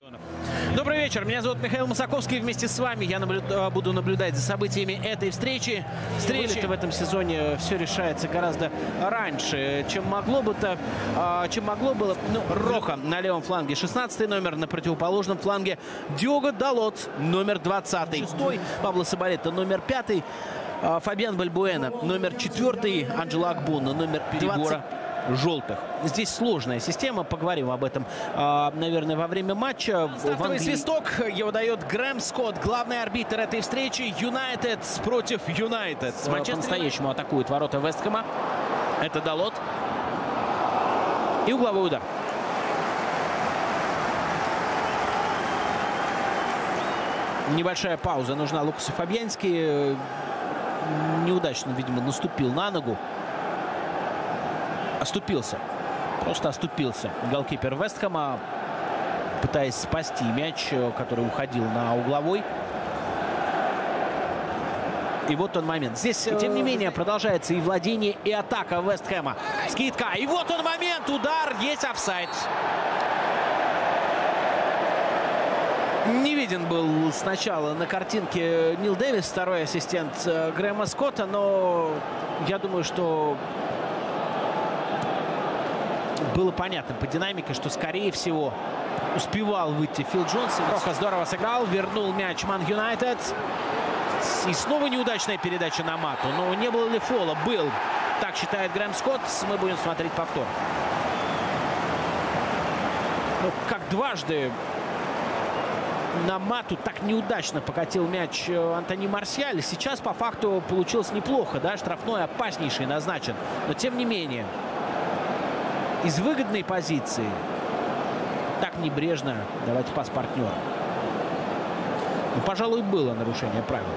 Добрый вечер, меня зовут Михаил Масаковский. Вместе с вами я буду наблюдать за событиями этой встречи. В этом сезоне все решается гораздо раньше, чем могло было. Ну, Роха на левом фланге 16 номер, на противоположном фланге Диого Далот номер 20. 6 Пабло Сабалета номер 5. Фабиан Бальбуэна номер 4. Анджело Акбуна номер 20. Желтых. Здесь сложная система. Поговорим об этом, наверное, во время матча. Стартовый свисток. Его дает Грэм Скотт, главный арбитр этой встречи. Юнайтед против Юнайтед. По-настоящему атакует ворота Вест Хэма. Это Далот. И угловой удар. Небольшая пауза нужна Лукасу Фабьянски. Неудачно, видимо, наступил на ногу. Оступился. Просто оступился. Голкипер Вест Хэма, пытаясь спасти мяч, который уходил на угловой. И вот он момент. Здесь, тем не менее, продолжается и владение, и атака Вест Хэма. Скидка. И вот он момент. Удар. Есть офсайд. Не виден был сначала на картинке Нил Дэвис, второй ассистент Грэма Скотта, но я думаю, что было понятно по динамике, что, скорее всего, успевал выйти Фил Джонс. Роха здорово сыграл, вернул мяч Ман Юнайтед. И снова неудачная передача на Мату. Но не было ли фола? Был. Так считает Грэм Скотт. Мы будем смотреть повтор. Ну, как дважды на Мату так неудачно покатил мяч Антони Марсиаль. Сейчас, по факту, получилось неплохо. Да? Штрафной опаснейший назначен. Но, тем не менее, из выгодной позиции так небрежно давать пас партнеру. Ну, пожалуй, было нарушение правил.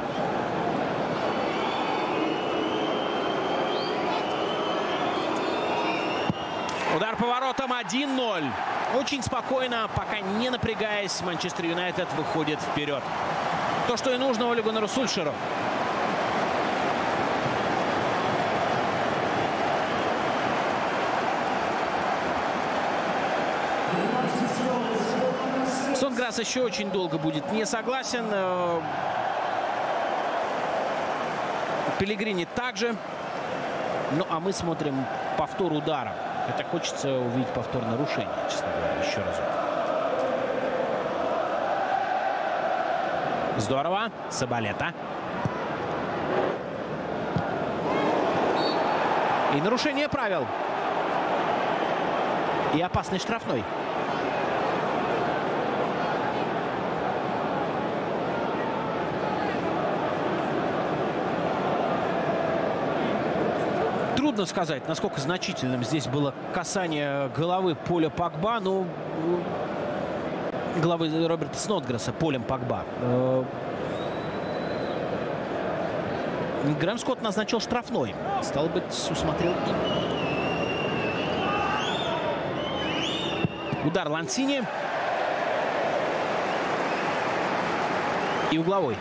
Удар по воротам 1-0. Очень спокойно, пока не напрягаясь, Манчестер Юнайтед выходит вперед. То, что и нужно Оле Гуннару Сульшеру. Сонграсс еще очень долго будет не согласен. Пеллегрини также. Ну, а мы смотрим повтор удара. Хотя хочется увидеть повтор нарушения, честно говоря, еще разок. Здорово. Сабалета. И нарушение правил. И опасный штрафной. Трудно сказать, насколько значительным здесь было касание головы Поля Погба. Ну, головы Роберта Снодгресса Полем Погба. Грэм Скотт назначил штрафной. Стало быть, усмотрел и удар Лансини. И угловой.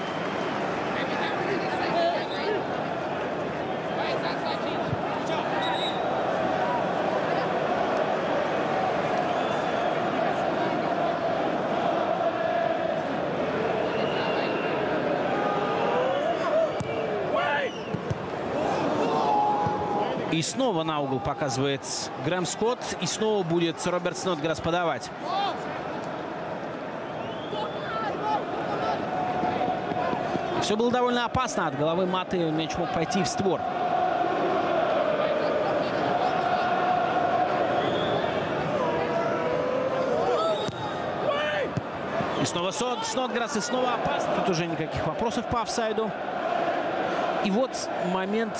И снова на угол показывает Грэм Скотт. И снова будет Роберт Снодгресс подавать. Все было довольно опасно. От головы Маты мяч мог пойти в створ. И снова Снодгресс, и снова опасно. Тут уже никаких вопросов по офсайду. И вот момент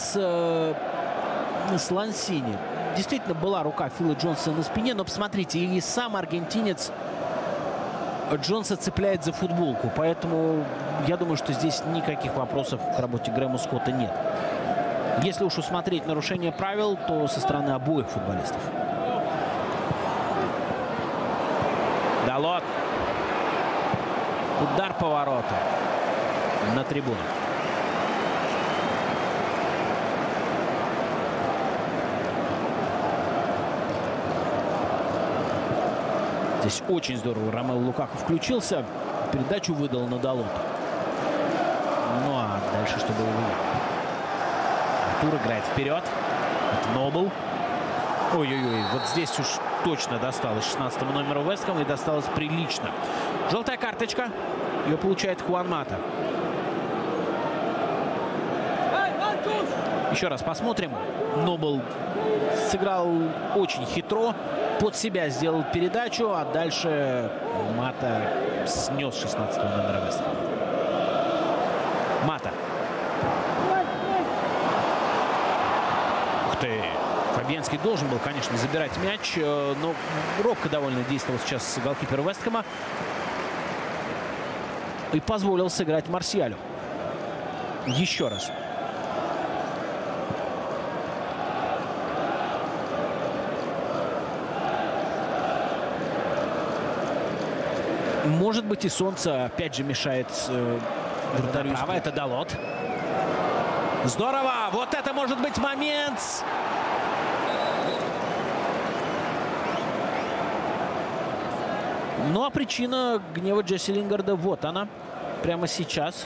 с Лансини. Действительно была рука Фила Джонса на спине, но посмотрите, и сам аргентинец Джонса цепляет за футболку. Поэтому я думаю, что здесь никаких вопросов к работе Грэма Скотта нет. Если уж усмотреть нарушение правил, то со стороны обоих футболистов. Далот. Удар по воротам на трибунах. Здесь очень здорово Ромелу Лукаку включился. Передачу выдал на Далот. Ну а дальше что было? Артур играет вперед. Это Нобл. Ой-ой-ой, вот здесь уж точно досталось 16-му номеру Вест Хэма, и досталось прилично. Желтая карточка. Ее получает Хуан Мата. Еще раз посмотрим. Нобл сыграл очень хитро. Под себя сделал передачу, а дальше Мата снес 16-го номера Вест Хэма. Мата. Ух ты. Фабианский должен был, конечно, забирать мяч, но робко довольно действовал сейчас голкипер Вест Хэма и позволил сыграть Марсиалю. Еще раз. Может быть, и солнце опять же мешает вратарю. Право, это Далот. Здорово! Вот это может быть момент! Ну а причина гнева Джесси Лингарда, вот она, прямо сейчас.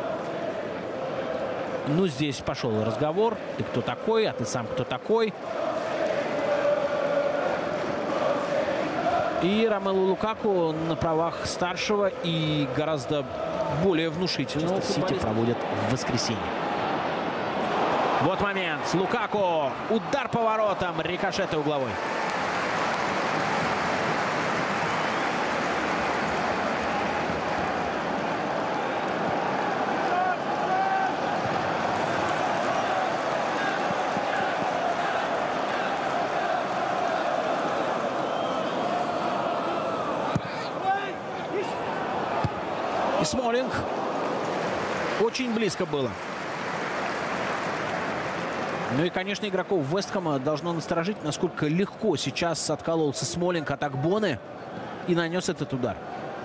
Ну, здесь пошел разговор. Ты кто такой, а ты сам кто такой? И Ромелу Лукаку на правах старшего и гораздо более внушительного Сити проводят в воскресенье. Вот момент. Лукаку. Удар по воротам. Рикошет угловой. И Смолинг. Очень близко было. Ну и, конечно, игроков Вест Хэма должно насторожить, насколько легко сейчас откололся Смолинг от Акбоны и нанес этот удар.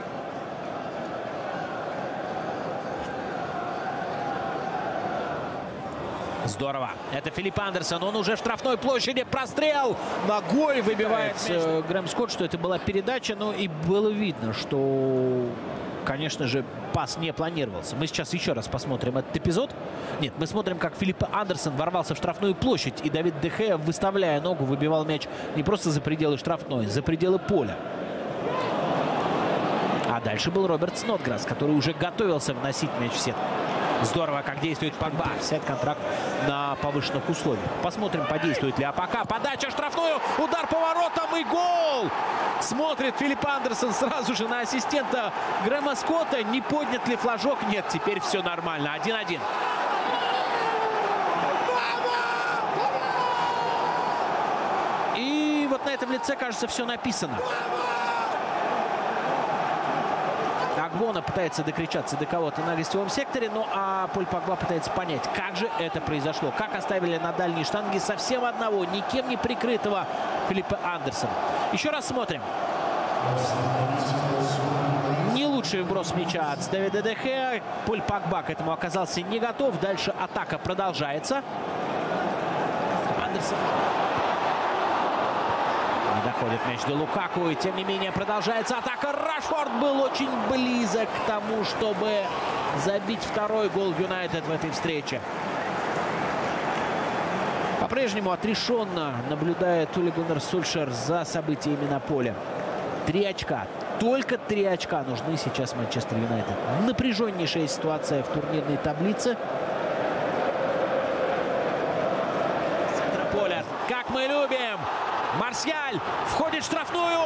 Здорово. Это Филипп Андерсон. Он уже в штрафной площади. Прострел. Ногой выбивает Грэм Скотт, что это была передача. Но и было видно, что, конечно же, пас не планировался. Мы сейчас еще раз посмотрим этот эпизод. Нет, мы смотрим, как Филипп Андерсон ворвался в штрафную площадь. И Давид де Геа, выставляя ногу, выбивал мяч не просто за пределы штрафной, за пределы поля. А дальше был Роберт Снодграсс, который уже готовился вносить мяч в сетку. Здорово, как действует Погба. Сет контракт на повышенных условиях. Посмотрим, подействует ли АПК. Подача в штрафную. Удар по воротам и гол. Смотрит Филипп Андерсон сразу же на ассистента Грэма Скотта. Не поднят ли флажок? Нет, теперь все нормально. 1-1. И вот на этом лице, кажется, все написано. Акбона пытается докричаться до кого-то на гостевом секторе, ну а Поль Погба пытается понять, как же это произошло. Как оставили на дальней штанге совсем одного, никем не прикрытого Филиппа Андерсона. Еще раз смотрим. Не лучший вброс мяча от Давида де Геа. Поль Погба к этому оказался не готов. Дальше атака продолжается. Андерсон. Доходит мяч до Лукаку, и тем не менее продолжается атака. Рашфорд был очень близок к тому, чтобы забить второй гол Юнайтед в этой встрече. По-прежнему отрешенно наблюдает Оле Гуннар Сольшер за событиями на поле. 3 очка. Только 3 очка нужны сейчас Манчестер Юнайтед. Напряженнейшая ситуация в турнирной таблице. Центр поля. Как мы любим! Марсиаль входит в штрафную.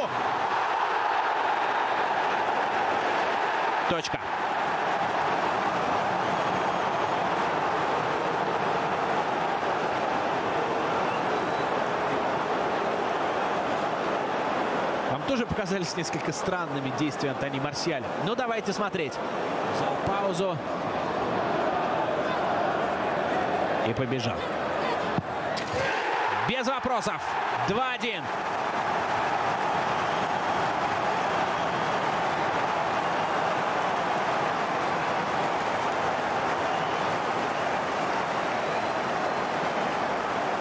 Точка. Вам тоже показались несколько странными действия Антони Марсиаля. Ну, давайте смотреть. Взял паузу. И побежал. Без вопросов. 2-1.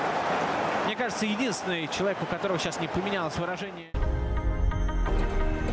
Мне кажется, единственный человек, у которого сейчас не поменялось выражение.